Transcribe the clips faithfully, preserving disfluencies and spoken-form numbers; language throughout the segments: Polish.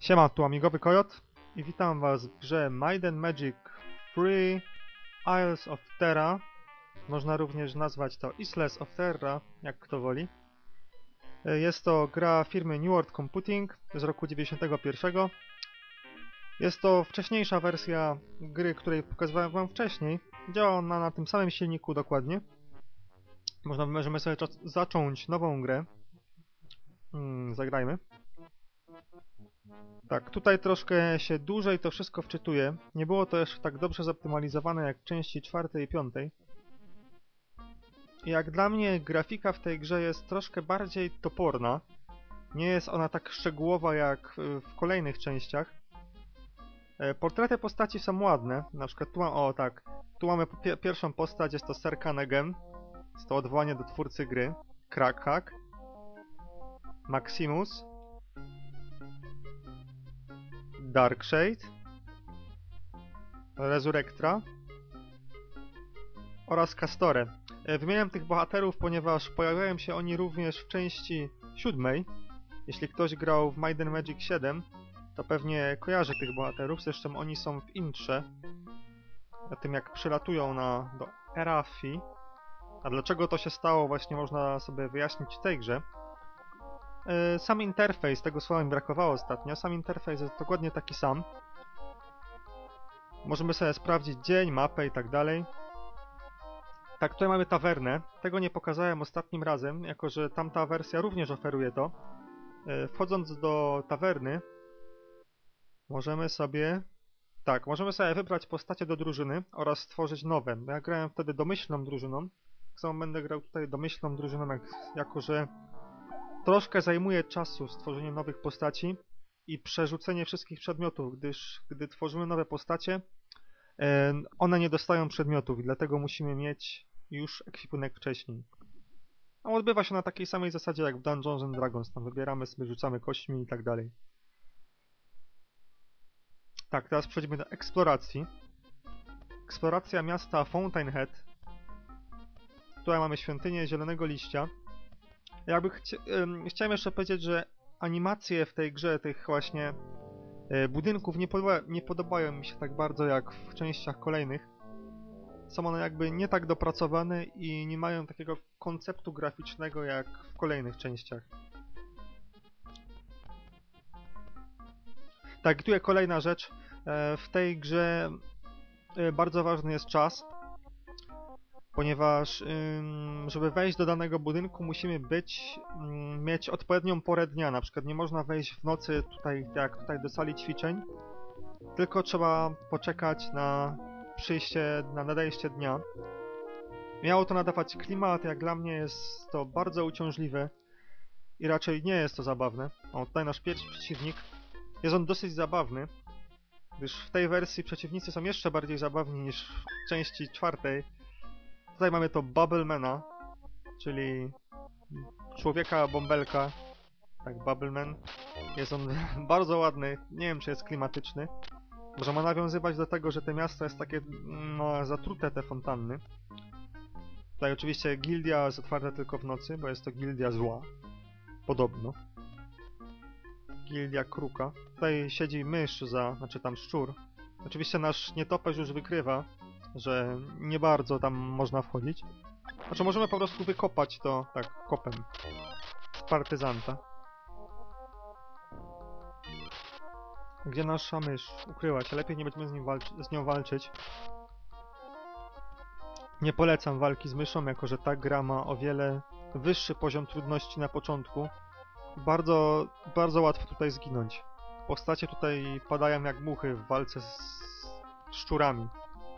Siema, tu Amigowy Kojot i witam was w grze Might and Magic trzy Isles of Terra. Można również nazwać to Isles of Terra, jak kto woli. Jest to gra firmy New World Computing z roku dziewięćdziesiątego pierwszego. Jest to wcześniejsza wersja gry, której pokazywałem wam wcześniej. Działa ona na tym samym silniku dokładnie. Można, możemy sobie zacząć nową grę. Hmm, zagrajmy. Tak, tutaj troszkę się dłużej to wszystko wczytuje. Nie było to jeszcze tak dobrze zoptymalizowane jak w części czwartej i piątej. Jak dla mnie grafika w tej grze jest troszkę bardziej toporna. Nie jest ona tak szczegółowa jak w kolejnych częściach. Portrety postaci są ładne. Na przykład tu, o tak, tu mamy pi pierwszą postać, jest to Serkanegem. Jest to odwołanie do twórcy gry. Krakhack. Maximus. Darkshade, Resurrectra oraz Castore. Wymieniam tych bohaterów, ponieważ pojawiają się oni również w części siódmej. Jeśli ktoś grał w Might and Magic siedem, to pewnie kojarzy tych bohaterów, zresztą oni są w intrze. O tym, jak przylatują na, do Erafi. A dlaczego to się stało, właśnie można sobie wyjaśnić w tej grze. Sam interfejs, tego słowa mi brakowało ostatnio, sam interfejs jest dokładnie taki sam. Możemy sobie sprawdzić dzień, mapę i tak dalej. Tak, tutaj mamy tawernę. Tego nie pokazałem ostatnim razem, jako że tamta wersja również oferuje to. Wchodząc do tawerny, możemy sobie... Tak, możemy sobie wybrać postacie do drużyny oraz stworzyć nowe. Ja grałem wtedy domyślną drużyną. Tak samo będę grał tutaj domyślną drużyną, jak, jako że... Troszkę zajmuje czasu stworzenie nowych postaci i przerzucenie wszystkich przedmiotów, gdyż gdy tworzymy nowe postacie, one nie dostają przedmiotów i dlatego musimy mieć już ekwipunek wcześniej. A odbywa się na takiej samej zasadzie jak w Dungeons and Dragons, tam wybieramy sobie, rzucamy kośćmi i tak dalej. Tak, teraz przechodzimy do eksploracji. Eksploracja miasta Fountainhead. Tutaj mamy świątynię Zielonego Liścia. Jakby chci chciałem jeszcze powiedzieć, że animacje w tej grze, tych właśnie e, budynków nie, podoba nie podobają mi się tak bardzo jak w częściach kolejnych. Są one jakby nie tak dopracowane i nie mają takiego konceptu graficznego jak w kolejnych częściach. Tak, tu jest kolejna rzecz. E, w tej grze e, bardzo ważny jest czas. Ponieważ, żeby wejść do danego budynku, musimy być, mieć odpowiednią porę dnia. Na przykład nie można wejść w nocy tutaj, jak tutaj do sali ćwiczeń, tylko trzeba poczekać na przyjście, na nadejście dnia. Miało to nadawać klimat, jak dla mnie jest to bardzo uciążliwe i raczej nie jest to zabawne. O, tutaj nasz pierwszy przeciwnik. Jest on dosyć zabawny, gdyż w tej wersji przeciwnicy są jeszcze bardziej zabawni niż w części czwartej. Tutaj mamy to Bubblemana, czyli człowieka bąbelka. Tak, Bubbleman. Jest on bardzo ładny, nie wiem czy jest klimatyczny. Może ma nawiązywać do tego, że to miasto jest takie, no, zatrute te fontanny. Tutaj oczywiście gildia jest otwarta tylko w nocy, bo jest to gildia zła. Podobno. Gildia kruka. Tutaj siedzi mysz za, znaczy tam szczur. Oczywiście nasz nietoperz już wykrywa, że nie bardzo tam można wchodzić. Znaczy możemy po prostu wykopać to, tak, kopem z partyzanta. Gdzie nasza mysz? Ukryła się. Lepiej nie będziemy z, nim z nią walczyć. Nie polecam walki z myszą, jako że ta gra ma o wiele wyższy poziom trudności na początku. Bardzo, bardzo łatwo tutaj zginąć. Postacie tutaj padają jak muchy w walce z szczurami.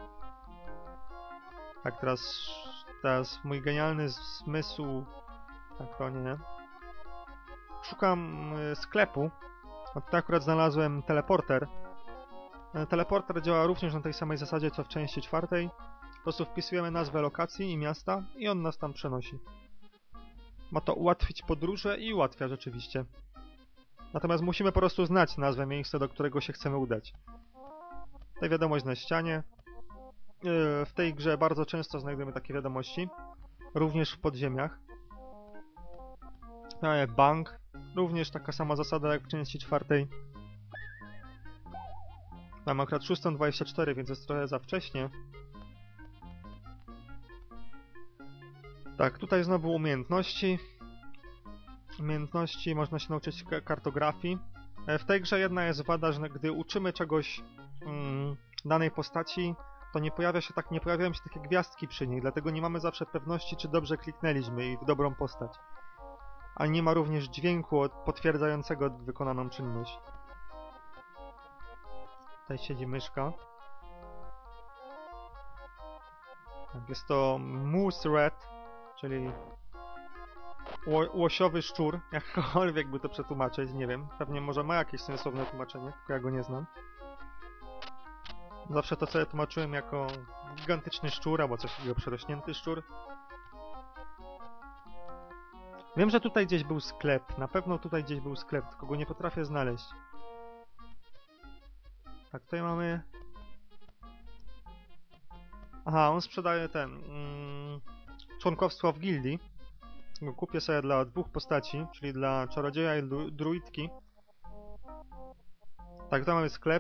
Tak, teraz, teraz mój genialny zmysł... Tak, to nie. Szukam y, sklepu. A tutaj akurat znalazłem teleporter. Teleporter działa również na tej samej zasadzie co w części czwartej. Po prostu wpisujemy nazwę lokacji i miasta i on nas tam przenosi. Ma to ułatwić podróże i ułatwia rzeczywiście. Natomiast musimy po prostu znać nazwę miejsca, do którego się chcemy udać. Tutaj wiadomość na ścianie. W tej grze bardzo często znajdujemy takie wiadomości. Również w podziemiach. Bank. Również taka sama zasada jak w części czwartej. Mam akurat szóstą dwadzieścia cztery, więc jest trochę za wcześnie. Tak, tutaj znowu umiejętności. Umiejętności, można się nauczyć kartografii. W tej grze jedna jest wada, że gdy uczymy czegoś mm, danej postaci, to nie pojawia się tak, nie pojawiają się takie gwiazdki przy niej, dlatego nie mamy zawsze pewności, czy dobrze kliknęliśmy i w dobrą postać. A nie ma również dźwięku potwierdzającego wykonaną czynność. Tutaj siedzi myszka. Jest to moose rat, czyli ło łosiowy szczur, jakkolwiek by to przetłumaczyć, nie wiem. Pewnie może ma jakieś sensowne tłumaczenie, tylko ja go nie znam. Zawsze to sobie tłumaczyłem jako gigantyczny szczur, albo coś takiego, przerośnięty szczur. Wiem, że tutaj gdzieś był sklep, na pewno tutaj gdzieś był sklep, tylko go nie potrafię znaleźć. Tak, tutaj mamy... Aha, on sprzedaje ten... Mm, członkostwo w gildii. Kupię sobie dla dwóch postaci, czyli dla czarodzieja i dru druidki. Tak, tutaj mamy sklep.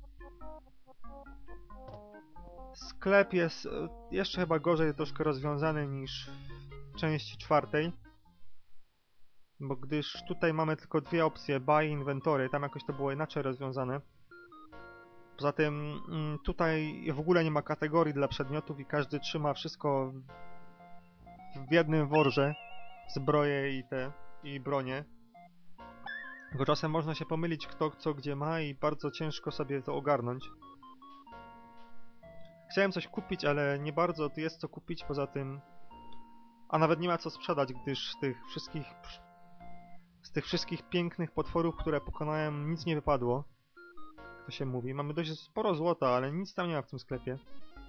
Sklep jest jeszcze chyba gorzej troszkę rozwiązany niż w części czwartej. Bo gdyż tutaj mamy tylko dwie opcje, buy i inventory, tam jakoś to było inaczej rozwiązane. Poza tym tutaj w ogóle nie ma kategorii dla przedmiotów i każdy trzyma wszystko w jednym worze. Zbroje i te, i bronie. Tylko czasem można się pomylić kto co gdzie ma i bardzo ciężko sobie to ogarnąć. Chciałem coś kupić, ale nie bardzo tu jest co kupić, poza tym... A nawet nie ma co sprzedać, gdyż z tych wszystkich... Z tych wszystkich pięknych potworów, które pokonałem, nic nie wypadło. Jak to się mówi. Mamy dość sporo złota, ale nic tam nie ma w tym sklepie.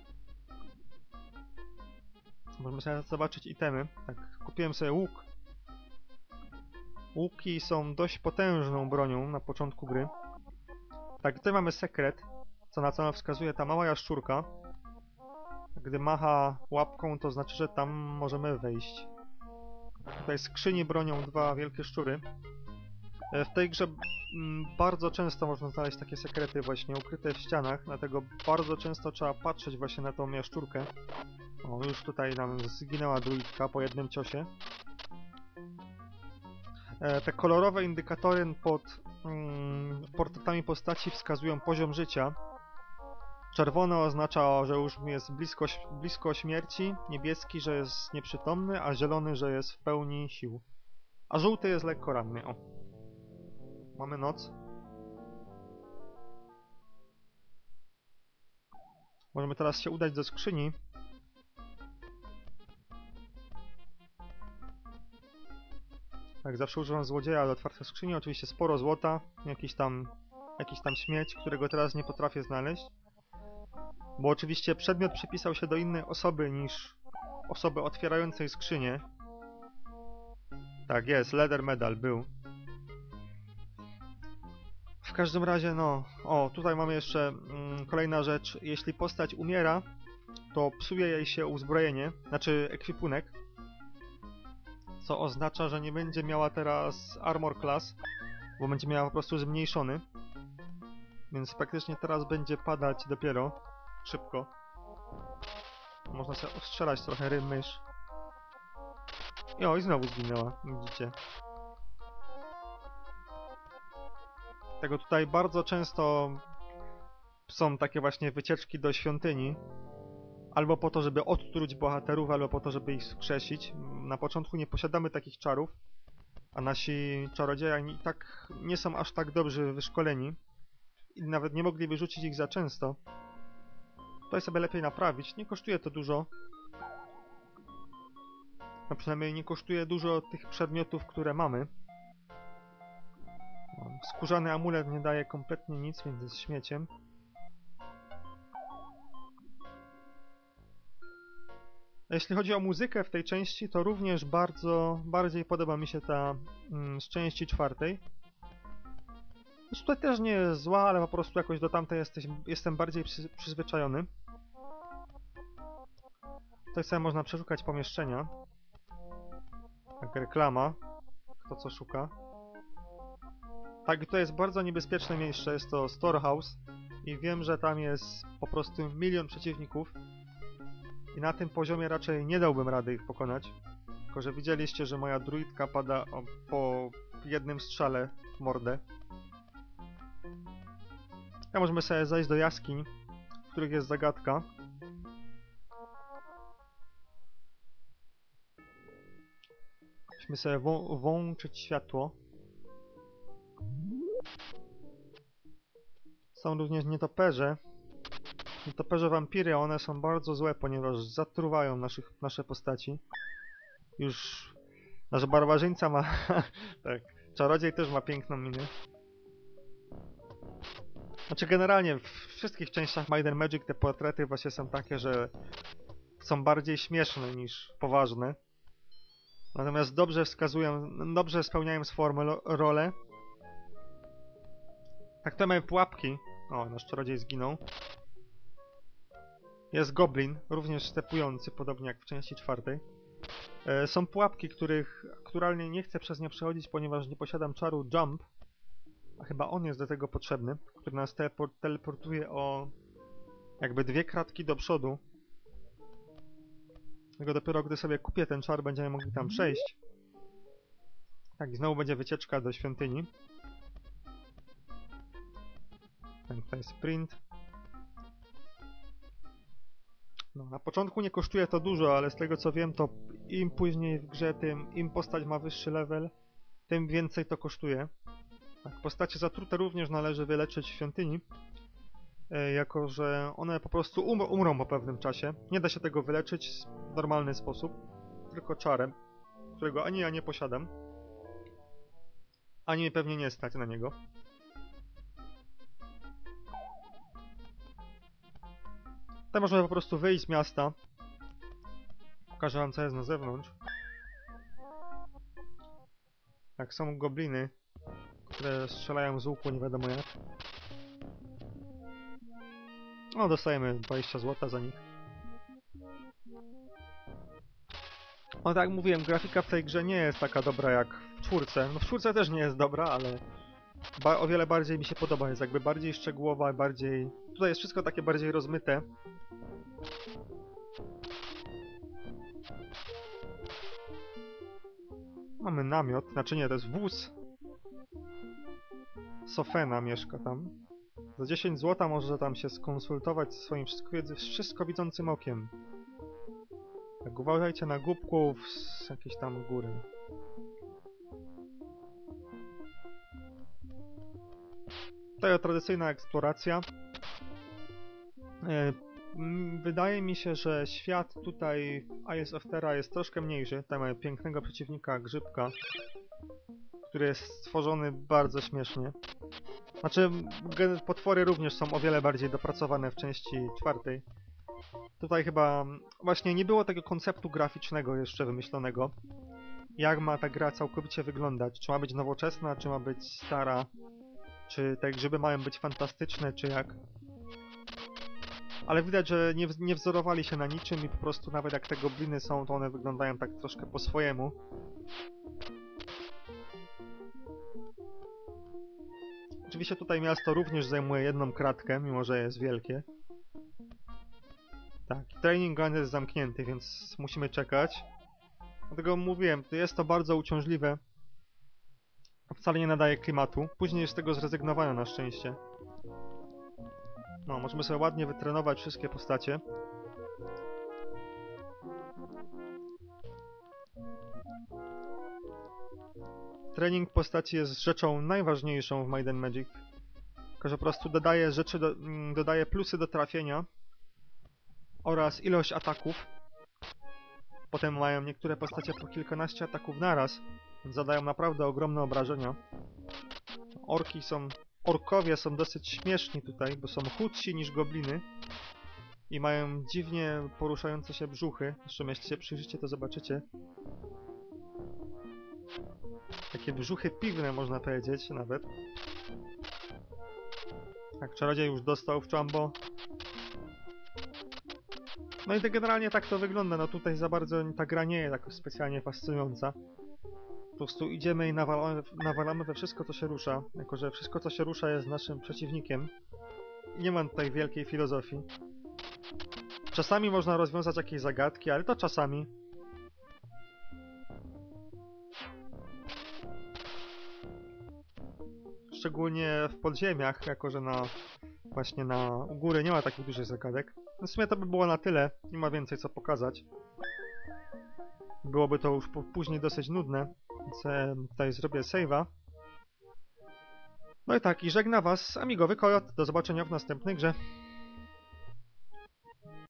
Możemy sobie zobaczyć itemy. Tak, kupiłem sobie łuk. Łuki są dość potężną bronią na początku gry. Tak, tutaj mamy sekret, co na co nam wskazuje ta mała jaszczurka. Gdy macha łapką, to znaczy, że tam możemy wejść. Tutaj w skrzyni bronią dwa wielkie szczury. W tej grze bardzo często można znaleźć takie sekrety właśnie ukryte w ścianach, dlatego bardzo często trzeba patrzeć właśnie na tą jaszczurkę. O, już tutaj nam zginęła druidka po jednym ciosie. E, te kolorowe indykatory pod mm, portretami postaci wskazują poziom życia. Czerwone oznacza, że już jest blisko, blisko śmierci, niebieski, że jest nieprzytomny, a zielony, że jest w pełni sił. A żółty jest lekko ranny. O. Mamy noc. Możemy teraz się udać do skrzyni. Tak, zawsze używam złodzieja do otwarcia skrzyni. Oczywiście sporo złota, jakiś tam, jakiś tam śmieć, którego teraz nie potrafię znaleźć. Bo oczywiście przedmiot przypisał się do innej osoby niż osoby otwierającej skrzynię. Tak, jest, leather medal był. W każdym razie, no... O, tutaj mamy jeszcze mm, kolejna rzecz. Jeśli postać umiera, to psuje jej się uzbrojenie, znaczy ekwipunek. Co oznacza, że nie będzie miała teraz armor class, bo będzie miała po prostu zmniejszony. Więc praktycznie teraz będzie padać dopiero szybko. Można sobie ostrzelać trochę rym mysz. I o, i znowu zginęła, widzicie. Tego tutaj bardzo często są takie właśnie wycieczki do świątyni. Albo po to, żeby odtruć bohaterów, albo po to, żeby ich skrzesić. Na początku nie posiadamy takich czarów, a nasi czarodzieje i tak nie są aż tak dobrze wyszkoleni. I nawet nie mogliby rzucić ich za często. Tutaj sobie lepiej naprawić. Nie kosztuje to dużo. A przynajmniej nie kosztuje dużo tych przedmiotów, które mamy. Skórzany amulet nie daje kompletnie nic, więc jest śmieciem. Jeśli chodzi o muzykę w tej części, to również bardzo, bardziej podoba mi się ta mm, z części czwartej. Już tutaj też nie jest zła, ale po prostu jakoś do tamtej jesteś, jestem bardziej przy, przyzwyczajony. Tutaj sobie można przeszukać pomieszczenia. Jak reklama. Kto co szuka. Tak, to jest bardzo niebezpieczne miejsce, jest to storehouse. i wiem, że tam jest po prostu milion przeciwników i na tym poziomie raczej nie dałbym rady ich pokonać. Tylko że widzieliście, że moja druidka pada o, po jednym strzale w mordę. Ja możemy sobie zejść do jaskiń, w których jest zagadka. Musimy sobie wą włączyć światło. Są również nietoperze. Nietoperze wampiry, one są bardzo złe, ponieważ zatruwają naszych, nasze postaci. Już nasz barbarzyńca ma... tak, czarodziej też ma piękną minę. Znaczy generalnie w wszystkich częściach Might and Magic te portrety właśnie są takie, że są bardziej śmieszne niż poważne. Natomiast dobrze wskazują, dobrze spełniają swoją rolę. Tak, tutaj mamy pułapki. O, nasz czarodziej zginął. Jest goblin, również stepujący, podobnie jak w części czwartej. E, są pułapki, których aktualnie nie chcę przez nie przechodzić, ponieważ nie posiadam czaru Jump. A chyba on jest do tego potrzebny, który nas teleport teleportuje o jakby dwie kratki do przodu. Tylko dopiero gdy sobie kupię ten czar, będziemy mogli tam przejść. Tak, i znowu będzie wycieczka do świątyni. Ten tutaj sprint. No, na początku nie kosztuje to dużo, ale z tego co wiem, to im później w grze, tym im postać ma wyższy level, tym więcej to kosztuje. Tak, postacie zatrute również należy wyleczyć w świątyni, e, jako że one po prostu um umrą po pewnym czasie. Nie da się tego wyleczyć w normalny sposób, tylko czarem, którego ani ja nie posiadam, ani pewnie nie stać na niego. Tutaj można po prostu wyjść z miasta. Pokażę wam co jest na zewnątrz. Tak, są gobliny, które strzelają z łuku nie wiadomo jak. No, dostajemy dwadzieścia złota za nich. No tak jak mówiłem, grafika w tej grze nie jest taka dobra jak w czwórce. No w czwórce też nie jest dobra, ale ba o wiele bardziej mi się podoba. Jest jakby bardziej szczegółowa, bardziej... Tutaj jest wszystko takie bardziej rozmyte. Mamy namiot, znaczy nie, to jest wóz. Sofena mieszka tam. Za dziesięć złota może tam się skonsultować ze swoim wszystko, wszystko widzącym okiem. Tak, uważajcie na głupków z jakiejś tam góry. Tutaj tradycyjna eksploracja. Wydaje mi się, że świat tutaj w Isles of Terra jest troszkę mniejszy. Tutaj mamy pięknego przeciwnika, grzybka, który jest stworzony bardzo śmiesznie. Znaczy, potwory również są o wiele bardziej dopracowane w części czwartej. Tutaj chyba właśnie nie było tego konceptu graficznego jeszcze wymyślonego. Jak ma ta gra całkowicie wyglądać? Czy ma być nowoczesna, czy ma być stara? Czy te grzyby mają być fantastyczne, czy jak? Ale widać, że nie, nie wzorowali się na niczym i po prostu nawet jak te gobliny są, to one wyglądają tak troszkę po swojemu. Oczywiście tutaj miasto również zajmuje jedną kratkę, mimo że jest wielkie. Tak, training ground jest zamknięty, więc musimy czekać. Dlatego mówiłem, jest to bardzo uciążliwe. Wcale nie nadaje klimatu. Później z tego zrezygnowano na szczęście. No, możemy sobie ładnie wytrenować wszystkie postacie. Trening postaci jest rzeczą najważniejszą w Might and Magic. Tylko że po prostu dodaje rzeczy, do, dodaje plusy do trafienia oraz ilość ataków. Potem mają niektóre postacie po kilkanaście ataków naraz, więc zadają naprawdę ogromne obrażenia. Orki są... Orkowie są dosyć śmieszni tutaj, bo są chudsi niż gobliny i mają dziwnie poruszające się brzuchy. Zresztą jeśli się przyjrzycie, to zobaczycie. Takie brzuchy piwne, można powiedzieć, nawet. Tak, czarodziej już dostał w Jumbo. No i to generalnie tak to wygląda. No tutaj za bardzo ta gra nie jest tak specjalnie fascynująca. Po prostu idziemy i nawalamy, nawalamy we wszystko, co się rusza. Jako że wszystko, co się rusza, jest naszym przeciwnikiem. nie ma tutaj wielkiej filozofii. Czasami można rozwiązać jakieś zagadki, ale to czasami. Szczególnie w podziemiach, jako że na właśnie na u góry nie ma takich dużych zagadek. No w sumie to by było na tyle, nie ma więcej co pokazać. Byłoby to już po, później dosyć nudne, więc e, tutaj zrobię save'a. No i tak, i żegna was amigowy Kojot. Do zobaczenia w następnej grze.